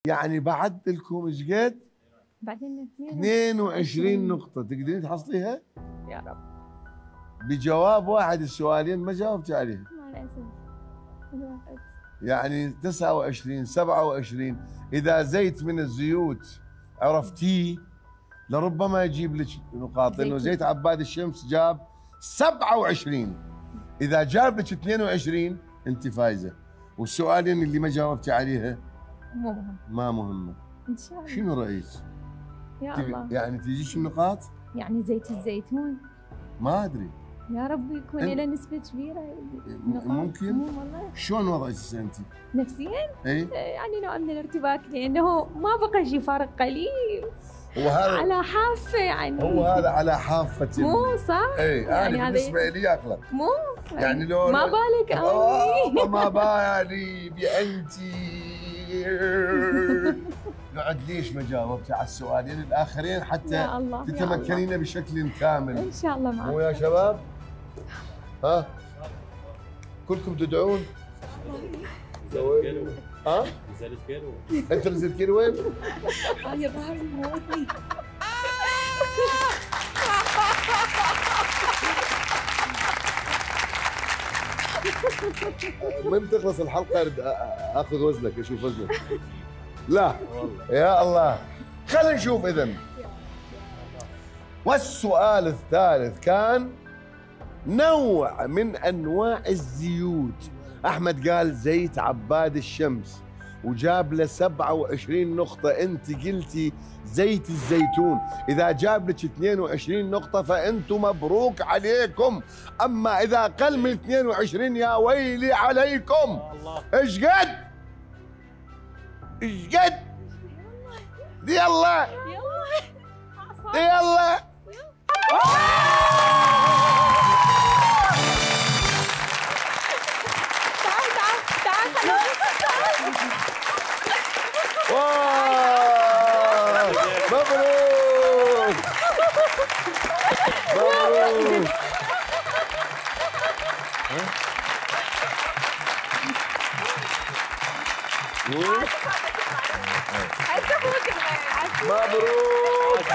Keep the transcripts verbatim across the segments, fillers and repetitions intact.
يعني بعد لكم ايش قد؟ بعدين اثنين وعشرين نقطة، تقدرين تحصليها؟ يا رب. بجواب واحد السؤالين ما جاوبتي عليها. مع الأسف الواحد. يعني تسعة وعشرين سبعة وعشرين، إذا زيت من الزيوت عرفتيه لربما يجيب لك نقاط، لأنه زيت عباد الشمس جاب سبعة وعشرين. إذا جاب لك اثنين وعشرين أنت فايزة، والسؤالين اللي ما جاوبتي عليها مو مهم. ما مهمة. إن شاء الله. شنو رأيك؟ يا الله. يعني تجيك النقاط؟ يعني زيت الزيتون. ما أدري. يا رب يكون له نسبة كبيرة. ممكن. مو والله. شلون وضعك أنت؟ نفسيا؟ إي؟ يعني نوع من الارتباك، لأنه ما بقى شيء فارق قليل. وهذا على حافة يعني. هو هذا على حافة. مو صح؟ اي يعني انا بالنسبة لي اقلق. مو يعني لو ما بالك أمي. ما بالي بأنتي. قعد ليش ما جاوبتي على السؤالين الآخرين حتى يا الله تتمكنين بشكل كامل؟ إن شاء الله معك. مو يا شباب؟ ها؟ كلكم تدعون؟ ها؟ نزلت كيلو. انت نزلت كيلو وين؟ هاي ظهري موتني. من تخلص الحلقه ارد اخذ وزنك اشوف وزنك. لا يا الله. خلينا نشوف اذا. والسؤال الثالث كان نوع من انواع الزيوت. احمد قال زيت عباد الشمس وجاب له سبعة وعشرين نقطة، انت قلتي زيت الزيتون. اذا جاب لك اثنين وعشرين نقطة فانتم مبروك عليكم، اما اذا اقل من اثنين وعشرين يا ويلي عليكم. ايش قد؟ ايش قد؟ يلا يلا يلا. تعال تعال تعال خلاص. واو مبروك مبروك. مبروك.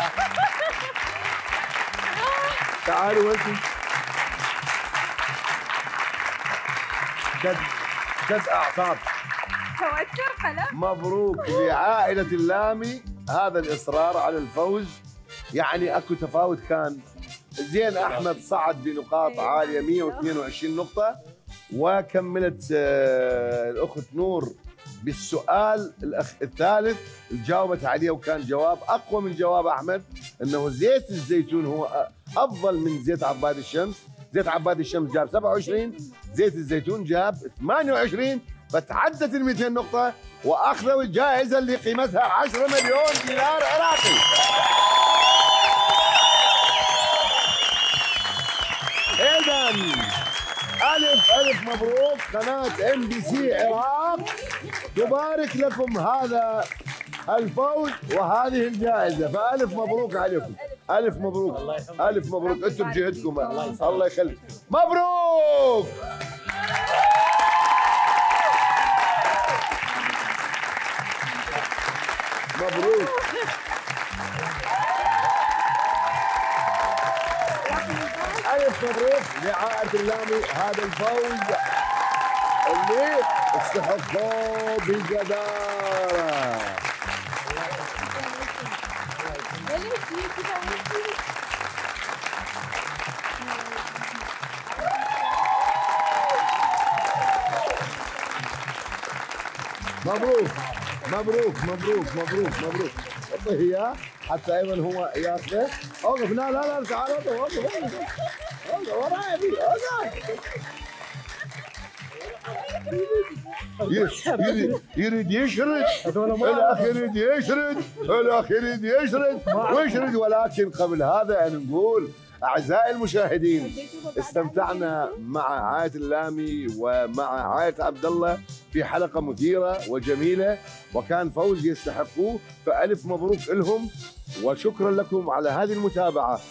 تعالوا انتم. كد كد اعصاب. توتر خلاص. مبروك لعائلة اللامي هذا الإصرار على الفوز. يعني أكو تفاوت كان. زين أحمد صعد بنقاط عالية مئة واثنين وعشرين نقطة، وكملت آه الأخت نور بالسؤال الأخ الثالث جاوبت عليه، وكان جواب أقوى من جواب أحمد، أنه زيت الزيتون هو أفضل من زيت عباد الشمس. زيت عباد الشمس جاب سبعة وعشرين، زيت الزيتون جاب ثمانية وعشرين، فتعدت ال مئتين نقطة وأخذوا الجائزة اللي قيمتها عشرة مليون دينار عراقي. إذا ألف ألف مبروك. قناة ام بي سي عراق تبارك لكم هذا الفوز وهذه الجائزة، فألف مبروك عليكم. ألف مبروك. ألف مبروك. أنتم بجهدكم. الله يخليك. مبروك. مبروك. ألف مبروك لعائلة اللامي هذا الفوز اللي استحقوه بجدارة. مبروك مبروك مبروك مبروك مبروك. اعطيه اياه حتى ايضا هو ياخذه. اوقف. لا لا لا تعال اوقف اوقف اوقف اوقف وراي ابي اوقف. يريد يريد يشرد الاخ يريد يشرد الاخ يريد يشرد ويشرد. ولكن قبل هذا ان نقول اعزائي المشاهدين استمتعنا مع عائلة اللامي ومع عائلة عبد الله في حلقة مثيرة وجميلة، وكان فوز يستحقوه، فألف مبروك لهم وشكرا لكم على هذه المتابعة.